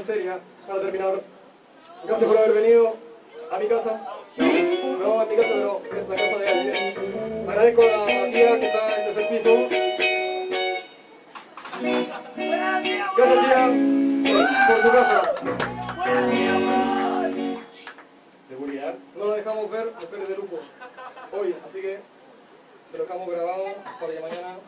seria para terminar. Gracias por haber venido a mi casa. No a mi casa, pero es la casa de alguien. Agradezco a la tía que está en el tercer piso. Gracias, tía, por su casa. Seguridad. No la dejamos ver mujeres de lujo hoy, así que se lo dejamos grabado para que mañana.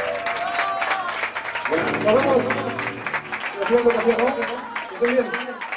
Bueno, nos vemos en la siguiente ocasión, ¿no? Que estén bien.